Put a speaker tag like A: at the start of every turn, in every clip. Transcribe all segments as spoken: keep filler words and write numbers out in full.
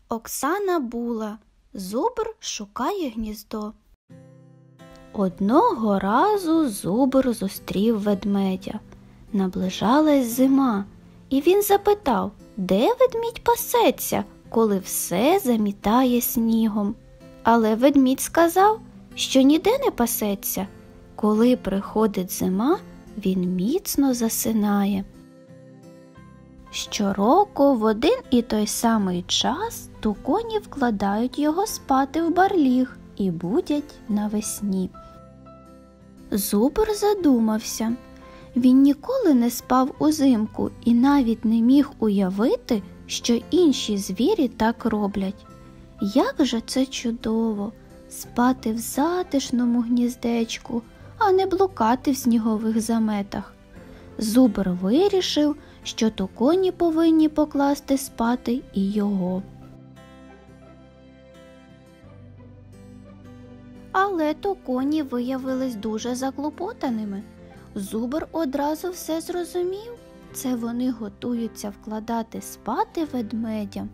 A: Оксана Була. Зубр шукає гніздо. Одного разу Зубр зустрів ведмедя. Наближалась зима, і він запитав, де ведмідь пасеться, коли все замітає снігом. Але ведмідь сказав, що ніде не пасеться. Коли приходить зима, він міцно засинає. Щороку в один і той самий час туконі вкладають його спати в барліг і будять навесні. Зубр задумався. Він ніколи не спав узимку і навіть не міг уявити, що інші звірі так роблять. Як же це чудово – спати в затишному гніздечку, а не блукати в снігових заметах. Зубр вирішив, що туконі повинні покласти спати і його. Але туконі виявились дуже заклопотаними. Зубр одразу все зрозумів. Це вони готуються вкладати спати ведмедя.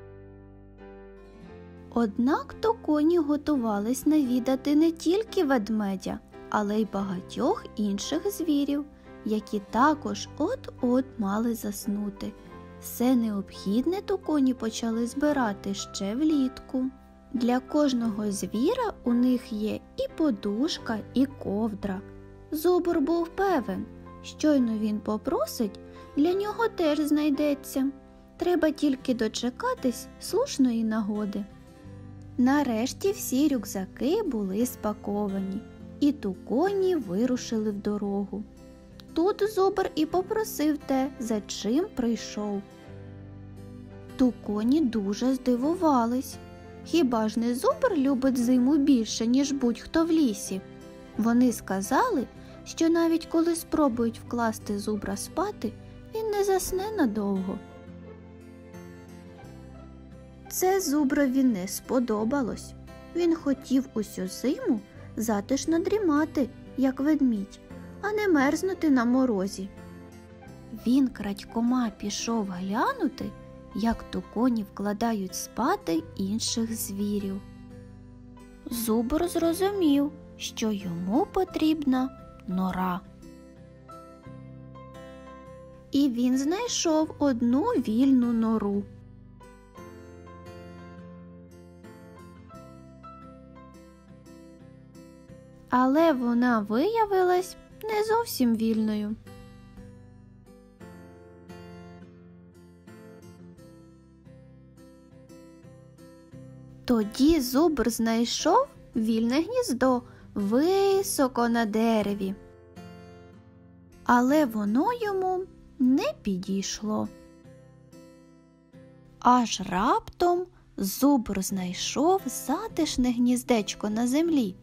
A: Однак туконі готувались навідати не тільки ведмедя, але й багатьох інших звірів, які також от-от мали заснути. Все необхідне туконі почали збирати ще влітку. Для кожного звіра у них є і подушка, і ковдра. Зубр був певен, щойно він попросить, для нього теж знайдеться. Треба тільки дочекатись слушної нагоди. Нарешті всі рюкзаки були спаковані, і туконі вирушили в дорогу. Тут Зубр і попросив те, за чим прийшов. Туконі дуже здивувались. Хіба ж не Зубр любить зиму більше, ніж будь-хто в лісі? Вони сказали, що навіть коли спробують вкласти Зубра спати, він не засне надовго. Це Зуброві не сподобалось. Він хотів усю зиму затишно дрімати, як ведмідь, а не мерзнути на морозі. Він крадькома пішов глянути, як туконі вкладають спати інших звірів. Зубр зрозумів, що йому потрібна нора. І він знайшов одну вільну нору. Але вона виявилась не зовсім вільною. Тоді Зубр знайшов вільне гніздо високо на дереві. Але воно йому не підійшло. Аж раптом Зубр знайшов затишне гніздечко на землі.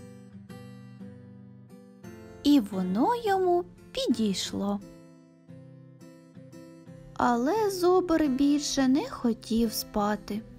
A: І воно йому підійшло. Але Зубр більше не хотів спати.